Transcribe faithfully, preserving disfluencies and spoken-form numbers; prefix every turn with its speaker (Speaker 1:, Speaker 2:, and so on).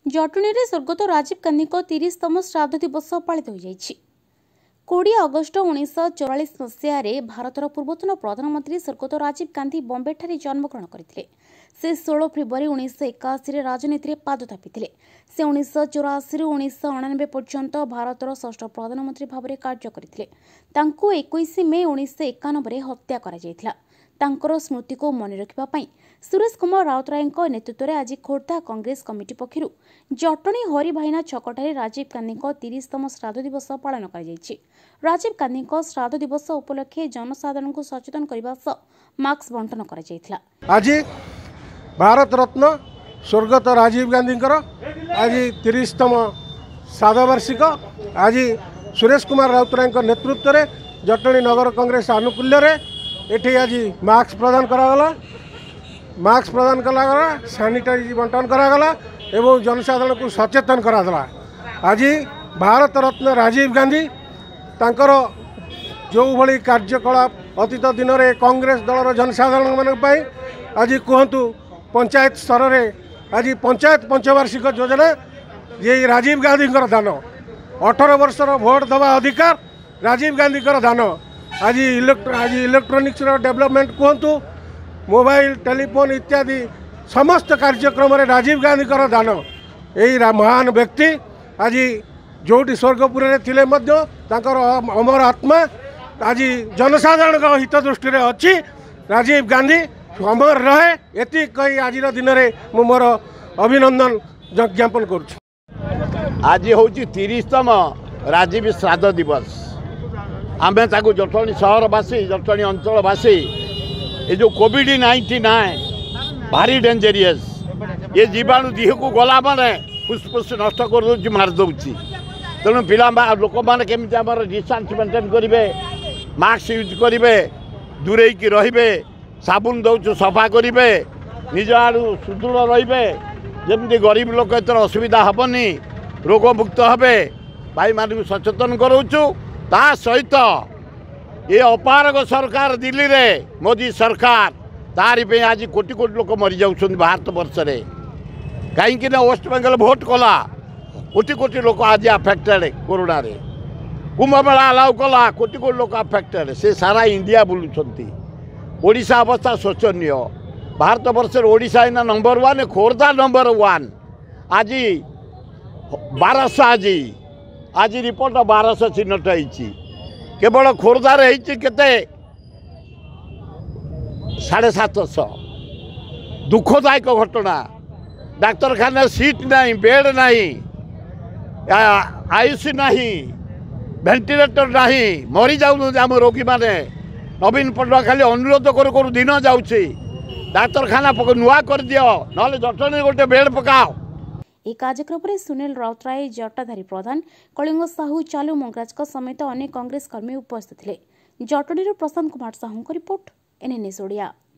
Speaker 1: जटणी में स्वर्गत राजीव गांधी तीसतम श्राद्ध दिवस पालित हो कोड़े अगस्ट उन्नीस चौरालीस मसीह भारतर पूर्वतन प्रधानमंत्री स्वर्गत राजीव गांधी बॉम्बे ठारे जन्मग्रहण करथिले। से सोलह फरवरी उन्नीस एकाशी राजनीति में पाद थापिथिले। से उन्नीस चौराशी उन्नीस अणानबे पर्यंत भारतर षष्ठ प्रधानमंत्री भाव में कार्य करथिले। तांको इक्कीस मे उन्नीस एकानबे हत्या करा जायथिला। तांकर स्मृति को मन रखिबा सुरेश कुमार राउतराय नेतृत्व में आज खोर्धा कांग्रेस कमिटी पक्षर जटणी हरिभाइना छकटारे राजीव गांधी तीसतम श्राद्ध दिवस पालन कर राजीव गांधी श्राद्ध दिवस उपलक्षे जनसाधारण को सचेतन करने सह मास्क बंटन कर
Speaker 2: आज भारत रत्न स्वर्गत राजीव गांधी आज तीसतम श्राद्ध वार्षिक आज सुरेश कुमार राउतराय नेतृत्व में जटणी नगर कांग्रेस आनुकूल्य एठी आज मास्क प्रदान करागला मास्क प्रदान करागला सानिटाइज बंटन करागला एवं जनसाधारण को सचेतन करागला। आज भारत रत्न राजीव गांधी तांकर जो भली कार्यकलाप अतीत दिन में कांग्रेस दलर जनसाधारण मान आज कहतु पंचायत स्तर में आज पंचायत पंचवार्षिक योजना ये राजीव गांधी दान अठारह वर्षर भोट दवा अधिकार राजीव गांधी दान आज इलेक्ट्रो आज इलेक्ट्रोनिक्स डेवलपमेंट कहतु मोबाइल टेलीफोन इत्यादि समस्त कार्यक्रम राजीव गांधी दान यही महान व्यक्ति आज जोटी स्वर्गपुर थिले अमर आत्मा आज जनसाधारण हित दृष्टि अच्छी राजीव गांधी अमर रहे एति कही आज दिन में मु मोर अभिनंदन ज्ञापन करुछु।
Speaker 3: आज हूँ तीसतम राजीव श्राद्ध दिवस आमे ताकू जटणी सहरवासी जटणी अंचलवासी ये जो कोविड नाइंटीन भारी डेंजरियस ये जीवाणु देह को गला माने फुसफुस नष्ट कर दो मारदे तेणु पिला लोक मैंने केमी डिस्टेंस मेंटेन करेंगे मास्क यूज करेंगे दूरे की रे साबुन दौचु सफा करेंगे निज आड़ू सुदृढ़ रे जमी गरीब लोक एत असुविधा हेनी रोगमुक्त हे भाई मान सचेतन कराऊँ ता सहित ये अपारग सरकार दिल्ली रे मोदी सरकार तारी पे आज कोटी कोटी लोक मरी जाउछन भारत वर्ष रे कहीं वेस्ट बेंगल भोट कला कोटी कोटी लोक आज अफेक्टेड कोरोना रे कुंभ मेला अलाउ कला कोटी कोटी लोक अफेक्टेड से सारा इंडिया बुलुछंती ओडिशा अवस्था शोचनीय भारत वर्ष ओडिशा इना number one Khordha number one आज बारश आज आज रिपोर्ट बारश चिन्हट होती केवल खोर्धार होते साढ़े सातश दुखदायक घटना डाक्तरखाना सीट नहीं बेड नहीं आईसी नहीं वेंटिलेटर नहीं मरी जाऊँ आम रोगी मैंने नवीन पटना खाली अनुरोध करू करू दिन जाऊँगी डाक्तरखाना नुआ कर दियो ना जटनी गोटे बेड पकाओ।
Speaker 1: यह कार्यक्रम में सुनील राउतराय जटाधारी प्रधान कलिंग साहू चालू मंगराज समेत अनेक कांग्रेस कर्मी उपस्थित थे। Jatni Prashant Kumar Sahu report N N S Odia.